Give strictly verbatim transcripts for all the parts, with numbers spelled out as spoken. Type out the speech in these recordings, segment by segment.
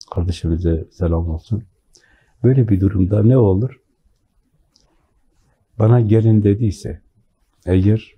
Kardeşimize selam olsun. Böyle bir durumda ne olur? Bana gelin dediyse, eğer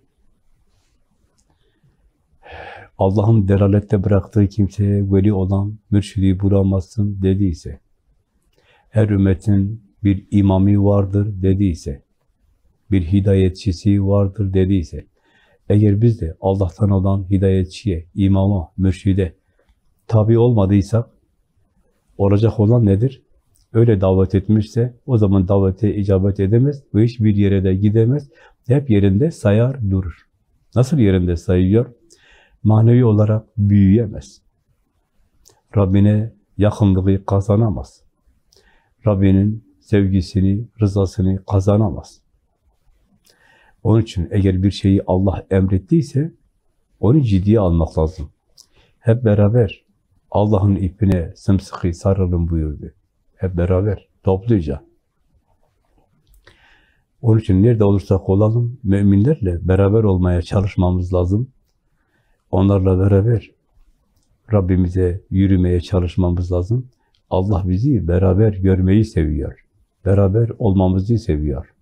Allah'ın delalette bıraktığı kimseye veli olan mürşidi bulamazsın dediyse, her ümmetin bir imamı vardır dediyse, bir hidayetçisi vardır dediyse, eğer biz de Allah'tan olan hidayetçiye, imama, mürşide tabi olmadıysak, olacak olan nedir? Öyle davet etmişse, o zaman davete icabet edemez ve hiçbir yere de gidemez. Hep yerinde sayar durur. Nasıl yerinde sayıyor? Manevi olarak büyüyemez. Rabbine yakınlığı kazanamaz. Rabbinin sevgisini, rızasını kazanamaz. Onun için eğer bir şeyi Allah emrettiyse, onu ciddiye almak lazım. Hep beraber Allah'ın ipine sımsıkı sarılın buyurdu. Hep beraber, topluca. Onun için nerede olursak olalım, müminlerle beraber olmaya çalışmamız lazım. Onlarla beraber Rabbimize yürümeye çalışmamız lazım. Allah bizi beraber görmeyi seviyor. Beraber olmamızı seviyor.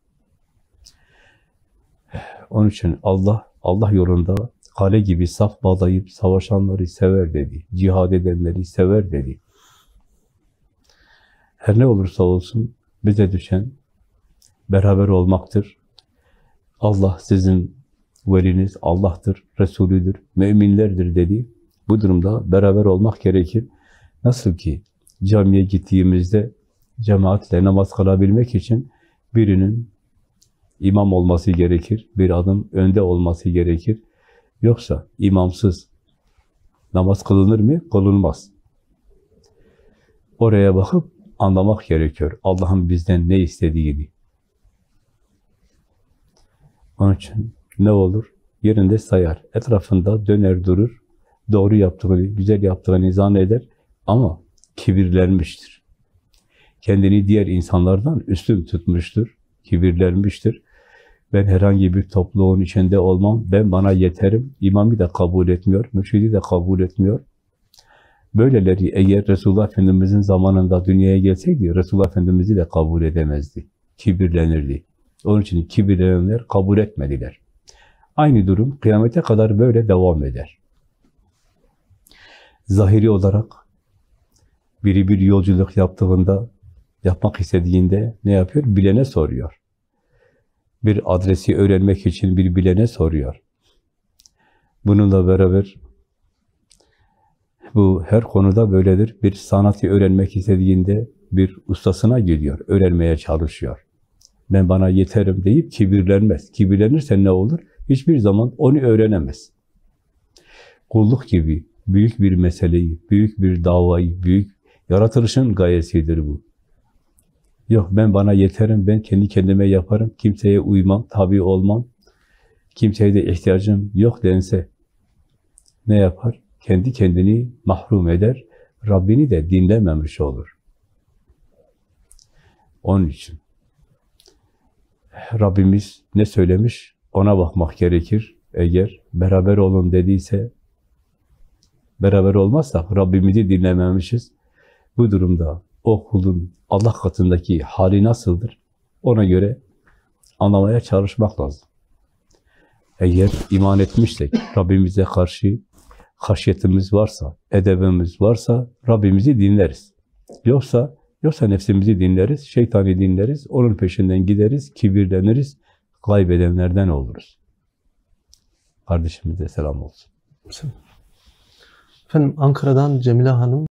Onun için Allah, Allah yolunda kale gibi saf bağlayıp savaşanları sever dedi. Cihad edenleri sever dedi. Her ne olursa olsun bize düşen beraber olmaktır. Allah sizin veliniz, Allah'tır, Resulüdür, müminlerdir dedi. Bu durumda beraber olmak gerekir. Nasıl ki camiye gittiğimizde cemaatle namaz kılabilmek için birinin imam olması gerekir, bir adım önde olması gerekir. Yoksa imamsız namaz kılınır mı? Kılınmaz. Oraya bakıp anlamak gerekiyor Allah'ın bizden ne istediğini. Onun için ne olur? Yerinde sayar, etrafında döner durur, doğru yaptığını, güzel yaptığını zanneder ama kibirlenmiştir. Kendini diğer insanlardan üstün tutmuştur, kibirlenmiştir. Ben herhangi bir topluluğun içinde olmam, ben bana yeterim, imamı da kabul etmiyor, mürşidi de kabul etmiyor. Böyleleri eğer Resulullah Efendimiz'in zamanında dünyaya gelseydi, Resulullah Efendimiz'i de kabul edemezdi, kibirlenirdi. Onun için kibirlenenler kabul etmediler. Aynı durum kıyamete kadar böyle devam eder. Zahiri olarak biri bir yolculuk yaptığında, yapmak istediğinde ne yapıyor? Bilene soruyor. Bir adresi öğrenmek için bir bilene soruyor. Bununla beraber bu her konuda böyledir. Bir sanatı öğrenmek istediğinde bir ustasına gidiyor, öğrenmeye çalışıyor. Ben bana yeterim deyip kibirlenmez. Kibirlenirse ne olur? Hiçbir zaman onu öğrenemez. Kulluk gibi büyük bir meseleyi, büyük bir davayı, büyük yaratılışın gayesidir bu. Yok ben bana yeterim, ben kendi kendime yaparım, kimseye uymam, tabi olmam, kimseye de ihtiyacım yok dense ne yapar? Kendi kendini mahrum eder, Rabbini de dinlememiş olur. Onun için Rabbimiz ne söylemiş? Ona bakmak gerekir. Eğer beraber olun dediyse, beraber olmazsak Rabbimizi dinlememişiz. Bu durumda o kulun Allah katındaki hali nasıldır? Ona göre anlamaya çalışmak lazım. Eğer iman etmişsek, Rabbimize karşı haşyetimiz varsa, edebimiz varsa Rabbimizi dinleriz. Yoksa, yoksa nefsimizi dinleriz, şeytanı dinleriz, onun peşinden gideriz, kibirleniriz, kaybedenlerden oluruz. Kardeşimize selam olsun. Efendim Ankara'dan Cemile Hanım